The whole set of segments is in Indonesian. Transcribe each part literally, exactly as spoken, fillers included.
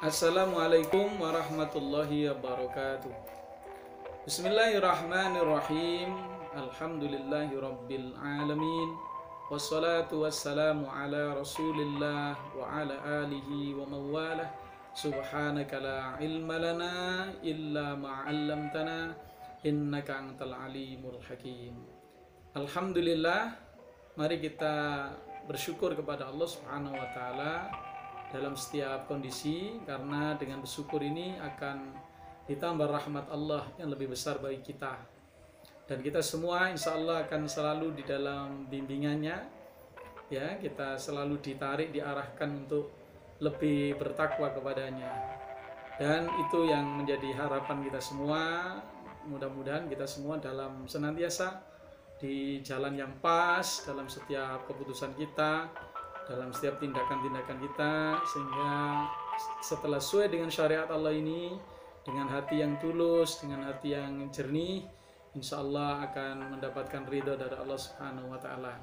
Assalamualaikum warahmatullahi wabarakatuh. Bismillahirrahmanirrahim. Alhamdulillahi rabbil alamin. Wassalatu wassalamu ala rasulillah wa ala alihi wa mawalah. Subhanaka la ilma lana illa ma'allamtana innaka antal alimul hakim. Alhamdulillah, mari kita bersyukur kepada Allah Subhanahu wa taala dalam setiap kondisi, karena dengan bersyukur ini akan ditambah rahmat Allah yang lebih besar bagi kita. Dan kita semua insya Allah akan selalu di dalam bimbingannya, ya, kita selalu ditarik, diarahkan untuk lebih bertakwa kepadanya. Dan itu yang menjadi harapan kita semua. Mudah-mudahan kita semua dalam senantiasa di jalan yang pas dalam setiap keputusan kita, dalam setiap tindakan-tindakan kita, sehingga setelah sesuai dengan syariat Allah ini, dengan hati yang tulus, dengan hati yang jernih, insya Allah akan mendapatkan ridho dari Allah Subhanahu wa taala.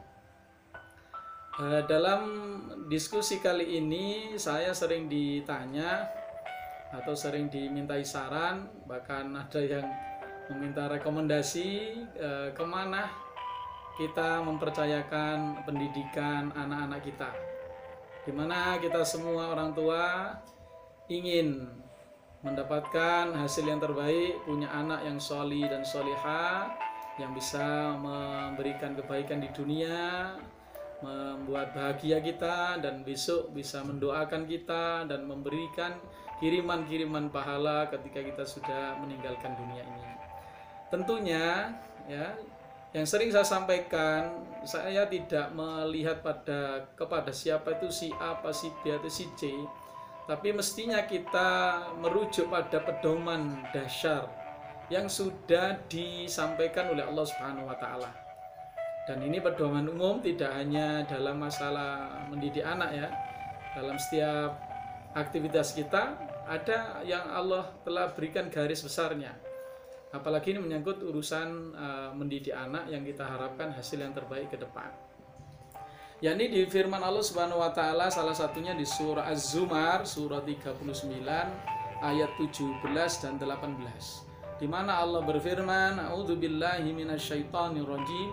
Uh, dalam diskusi kali ini saya sering ditanya atau sering dimintai saran, bahkan ada yang meminta rekomendasi uh, kemana kita mempercayakan pendidikan anak-anak kita, dimana kita semua orang tua ingin mendapatkan hasil yang terbaik, punya anak yang sholih dan sholihah, yang bisa memberikan kebaikan di dunia, membuat bahagia kita, dan besok bisa mendoakan kita dan memberikan kiriman-kiriman pahala ketika kita sudah meninggalkan dunia ini. Tentunya, ya, yang sering saya sampaikan, saya tidak melihat pada kepada siapa itu si A, apa si B atau si C, tapi mestinya kita merujuk pada pedoman dasar yang sudah disampaikan oleh Allah Subhanahu wa taala. Dan ini pedoman umum, tidak hanya dalam masalah mendidik anak, ya. Dalam setiap aktivitas kita ada yang Allah telah berikan garis besarnya. Apalagi ini menyangkut urusan uh, mendidik anak yang kita harapkan hasil yang terbaik ke depan. Yakni di firman Allah Subhanahu wa taala, salah satunya di surah Az-Zumar surah tiga puluh sembilan ayat tujuh belas dan delapan belas. Di mana Allah berfirman, "A'udzubillahi minasyaitonirrajim.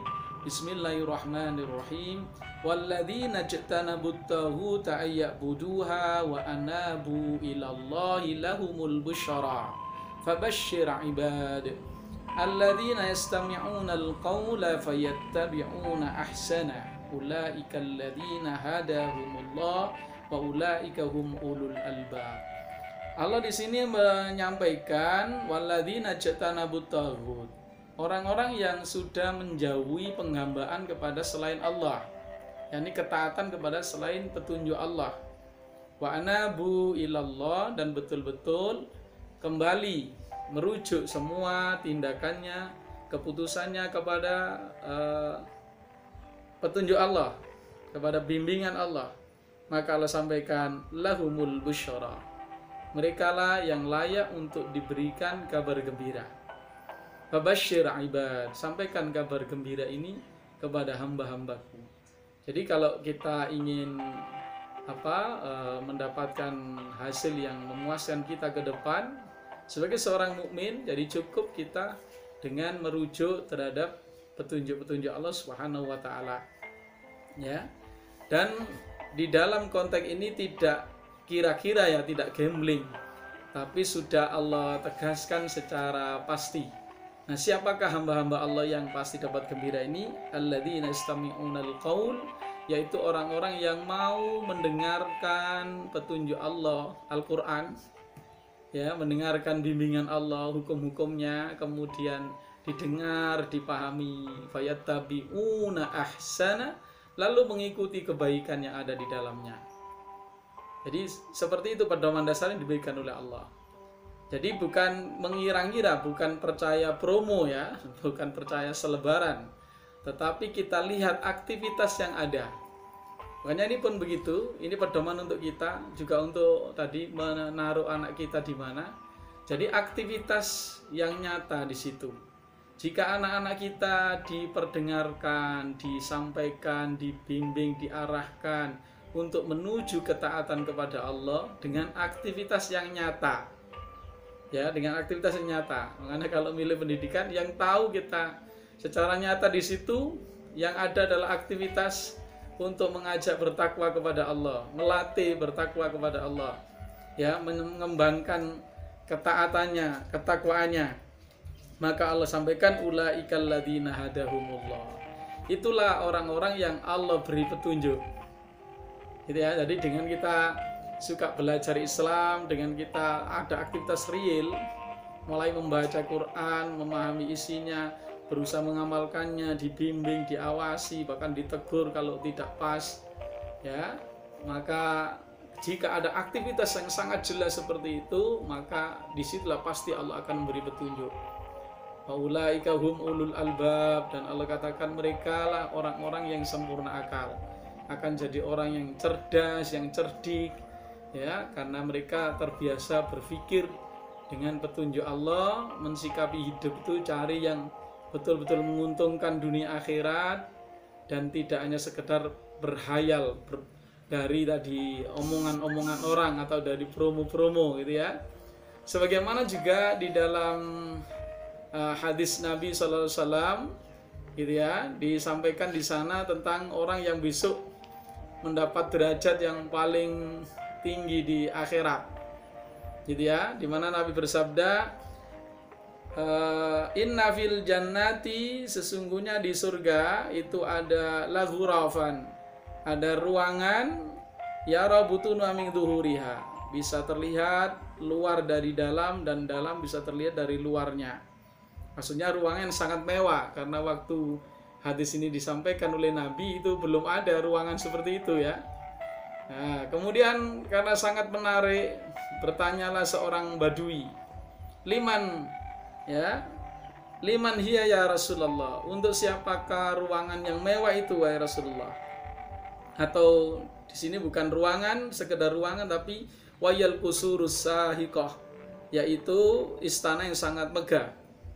Bismillahirrahmanirrahim. Walladzina jtanabut taghuta ayya'buduha wa anabu ilallahi lahumul busyara. Fabashshir ibad alladzina yastami'una al-qawla fayattabi'una ahsana. Ulaika alladzina hadahumullah wa ulaika hum ulul albab." Allah di sini menyampaikan walladzina jtanabut taghut, orang-orang yang sudah menjauhi penghambaan kepada selain Allah, yakni ketaatan kepada selain petunjuk Allah. Wa anabu ilallah, dan betul-betul kembali merujuk semua tindakannya, keputusannya kepada uh, petunjuk Allah, kepada bimbingan Allah. Maka Allah sampaikan lahumul busyara, merekalah yang layak untuk diberikan kabar gembira. Fabashshir ibad, sampaikan kabar gembira ini kepada hamba-hambaku. Jadi kalau kita ingin apa uh, mendapatkan hasil yang memuaskan kita ke depan sebagai seorang mukmin, jadi cukup kita dengan merujuk terhadap petunjuk-petunjuk Allah Subhanahu wa taala. Ya. Dan di dalam konteks ini tidak kira-kira, ya, tidak gambling, tapi sudah Allah tegaskan secara pasti. Nah, siapakah hamba-hamba Allah yang pasti dapat gembira ini? Alladzina yastami'unal qaul, yaitu orang-orang yang mau mendengarkan petunjuk Allah, Al-Qur'an, ya, mendengarkan bimbingan Allah, hukum-hukumnya, kemudian didengar, dipahami, fayattabi'una ahsana, lalu mengikuti kebaikan yang ada di dalamnya. Jadi seperti itu pedoman dasar yang diberikan oleh Allah. Jadi bukan mengira-ngira, bukan percaya promo, ya, bukan percaya selebaran, tetapi kita lihat aktivitas yang ada. Makanya ini pun begitu, ini pedoman untuk kita, juga untuk tadi menaruh anak kita di mana. Jadi aktivitas yang nyata di situ. Jika anak-anak kita diperdengarkan, disampaikan, dibimbing, diarahkan untuk menuju ketaatan kepada Allah dengan aktivitas yang nyata. Ya, dengan aktivitas yang nyata. Makanya kalau milih pendidikan, yang tahu kita secara nyata di situ yang ada adalah aktivitas untuk mengajak bertakwa kepada Allah, melatih bertakwa kepada Allah, ya, mengembangkan ketaatannya, ketakwaannya. Maka Allah sampaikan ulaikal ladzina hadahumullah. Itulah orang-orang yang Allah beri petunjuk. Gitu ya. Jadi dengan kita suka belajar Islam, dengan kita ada aktivitas real, mulai membaca Quran, memahami isinya, berusaha mengamalkannya, dibimbing, diawasi, bahkan ditegur kalau tidak pas, ya, maka jika ada aktivitas yang sangat jelas seperti itu, maka disitulah pasti Allah akan memberi petunjuk. Faulaika hum ulul albab, dan Allah katakan mereka lah orang-orang yang sempurna akal, akan jadi orang yang cerdas, yang cerdik, ya, karena mereka terbiasa berpikir dengan petunjuk Allah, mensikapi hidup itu cari yang betul-betul menguntungkan dunia akhirat, dan tidak hanya sekedar berhayal ber, dari tadi omongan-omongan orang atau dari promo-promo gitu ya. Sebagaimana juga di dalam uh, hadis Nabi shallallahu alaihi wasallam gitu ya, disampaikan di sana tentang orang yang besok mendapat derajat yang paling tinggi di akhirat gitu ya, dimana Nabi bersabda, Uh, inna fil jannati, sesungguhnya di surga itu ada laghurafan, ada ruangan, yara butunu min dhuhuriha, bisa terlihat luar dari dalam dan dalam bisa terlihat dari luarnya. Maksudnya ruangan sangat mewah, karena waktu hadis ini disampaikan oleh Nabi itu belum ada ruangan seperti itu ya. Nah, kemudian karena sangat menarik, bertanyalah seorang badui, liman, ya, liman hiya ya Rasulullah, untuk siapakah ruangan yang mewah itu wahai Rasulullah? Atau di sini bukan ruangan sekedar ruangan, tapi wayal kusurus sahiqah, yaitu istana yang sangat megah.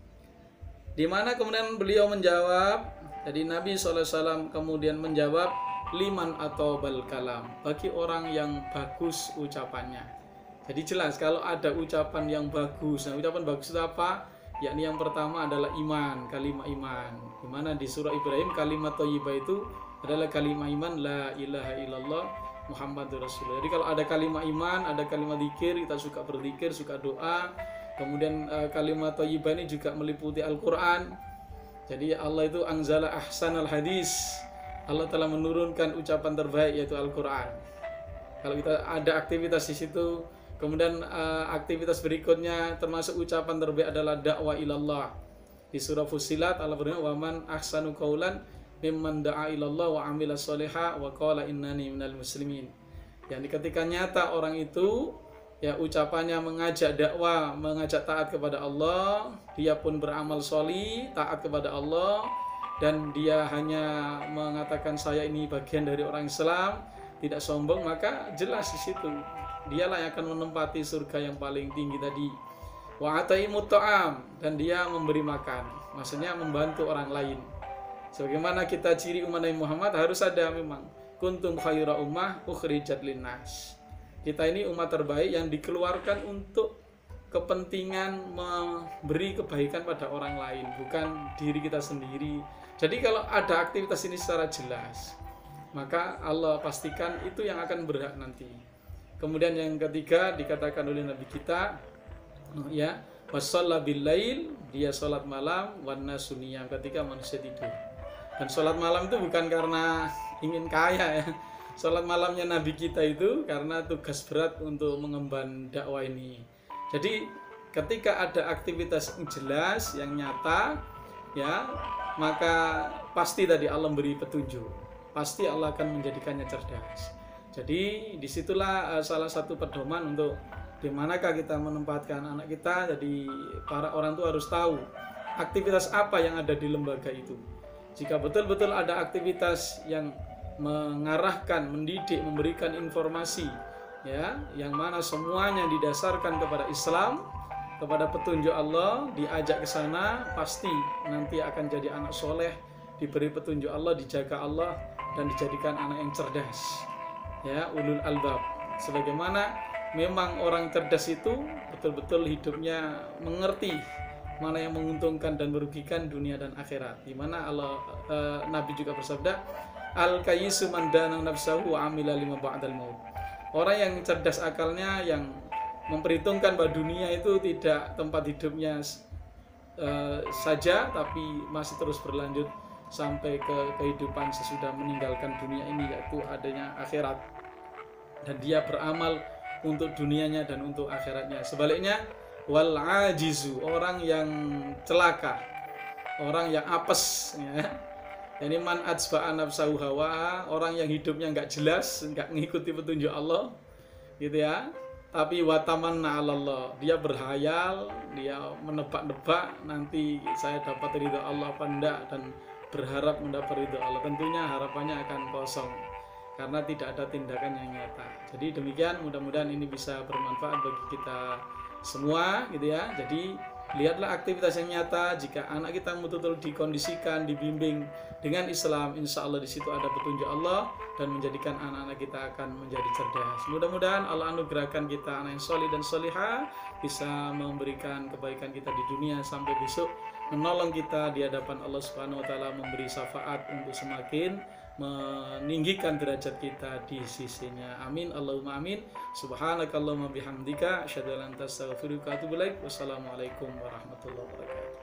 Di mana kemudian beliau menjawab, jadi Nabi shallallahu alaihi wasallam kemudian menjawab, liman atau bal kalam, bagi orang yang bagus ucapannya. Jadi jelas kalau ada ucapan yang bagus. Nah, ucapan bagus itu apa? Yakni yang pertama adalah iman, kalimat iman. Di mana di surah Ibrahim kalimat thayyibah itu adalah kalimat iman, la ilaha illallah Muhammadur Rasulullah. Jadi kalau ada kalimat iman, ada kalimat zikir, kita suka berzikir, suka doa. Kemudian uh, kalimat thayyibah ini juga meliputi Al-Qur'an. Jadi Allah itu anzala ahsanal hadis. Allah telah menurunkan ucapan terbaik yaitu Al-Qur'an. Kalau kita ada aktivitas di situ, kemudian uh, aktivitas berikutnya termasuk ucapan terbaik adalah dakwah ilallah. Di surah Fussilat Allah berfirman, "Wa man ahsanu qaulan mimman da'a ilallah wa 'amila sholiha wa qala innani minal muslimin." Yang ketika nyata orang itu ya ucapannya mengajak dakwah, mengajak taat kepada Allah, dia pun beramal sholih, taat kepada Allah, dan dia hanya mengatakan saya ini bagian dari orang Islam, tidak sombong, maka jelas di situ dialah yang akan menempati surga yang paling tinggi tadi. Wa ataimut ta'am, dan dia memberi makan, maksudnya membantu orang lain. Sebagaimana kita ciri umat Nabi Muhammad harus ada memang kuntum khaira ummah ukhrijat linnas. Kita ini umat terbaik yang dikeluarkan untuk kepentingan memberi kebaikan pada orang lain, bukan diri kita sendiri. Jadi kalau ada aktivitas ini secara jelas, maka Allah pastikan itu yang akan berhak nanti. Kemudian yang ketiga dikatakan oleh Nabi kita, ya, wasalla bil lail, dia salat malam, wan nasu niyam, ketika manusia tidur. Dan salat malam itu bukan karena ingin kaya ya. Salat malamnya Nabi kita itu karena tugas berat untuk mengemban dakwah ini. Jadi ketika ada aktivitas yang jelas, yang nyata, ya, maka pasti tadi Allah beri petunjuk. Pasti Allah akan menjadikannya cerdas. Jadi disitulah uh, salah satu pedoman untuk dimanakah kita menempatkan anak kita. Jadi para orang tua harus tahu aktivitas apa yang ada di lembaga itu. Jika betul-betul ada aktivitas yang mengarahkan, mendidik, memberikan informasi, ya, yang mana semuanya didasarkan kepada Islam, kepada petunjuk Allah, diajak ke sana, pasti nanti akan jadi anak soleh, diberi petunjuk Allah, dijaga Allah, dan dijadikan anak yang cerdas. ya ulul albab. Sebagaimana memang orang cerdas itu betul-betul hidupnya mengerti mana yang menguntungkan dan merugikan dunia dan akhirat. Di mana Allah uh, Nabi juga bersabda, al kayyisu man dana nafsahu wa amila lima ba'dal maut. Orang yang cerdas akalnya, yang memperhitungkan bahwa dunia itu tidak tempat hidupnya uh, saja, tapi masih terus berlanjut sampai ke kehidupan sesudah meninggalkan dunia ini, yaitu adanya akhirat. Dan dia beramal untuk dunianya dan untuk akhiratnya. Sebaliknya, wal ajizu, orang yang celaka, orang yang apes, ya. Ini man atsba'a nafsahu hawa, orang yang hidupnya nggak jelas, nggak mengikuti petunjuk Allah, gitu ya. Tapi watamanna 'alallah, dia berhayal, dia menebak-nebak nanti saya dapat ridho Allah apa enggak, dan berharap mendapat ridho Allah. Tentunya harapannya akan kosong karena tidak ada tindakan yang nyata. Jadi demikian, mudah-mudahan ini bisa bermanfaat bagi kita semua, gitu ya. Jadi lihatlah aktivitas yang nyata. Jika anak kita betul-betul dikondisikan, dibimbing dengan Islam, insya Allah di situ ada petunjuk Allah dan menjadikan anak-anak kita akan menjadi cerdas. Mudah-mudahan Allah anugerahkan kita anak yang solih dan solihah, bisa memberikan kebaikan kita di dunia sampai besok, menolong kita di hadapan Allah Subhanahu Wa Taala, memberi syafaat untuk semakin meninggikan derajat kita di sisinya. Amin Allahumma amin. Subhanakallahumma bihamdika asyhadu an la ilaha illa anta astaghfiruka wa atubu ilaik. Wassalamualaikum warahmatullahi wabarakatuh.